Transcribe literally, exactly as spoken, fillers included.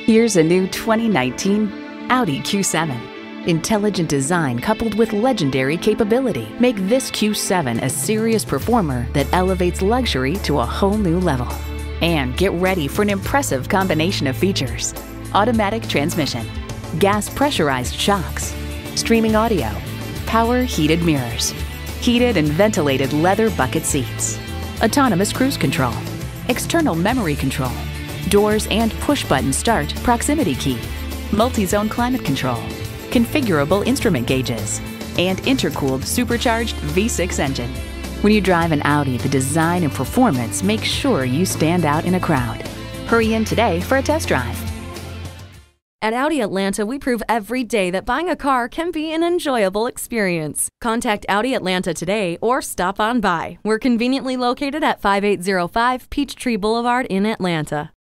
Here's a new twenty nineteen Audi Q seven. Intelligent design coupled with legendary capability make this Q seven a serious performer that elevates luxury to a whole new level. And get ready for an impressive combination of features: automatic transmission, gas pressurized shocks, streaming audio, power heated mirrors, heated and ventilated leather bucket seats, autonomous cruise control, external memory control, doors and push-button start proximity key, multi-zone climate control, configurable instrument gauges, and intercooled supercharged V six engine. When you drive an Audi, the design and performance make sure you stand out in a crowd. Hurry in today for a test drive. At Audi Atlanta, we prove every day that buying a car can be an enjoyable experience. Contact Audi Atlanta today or stop on by. We're conveniently located at five eight zero five Peachtree Boulevard in Atlanta.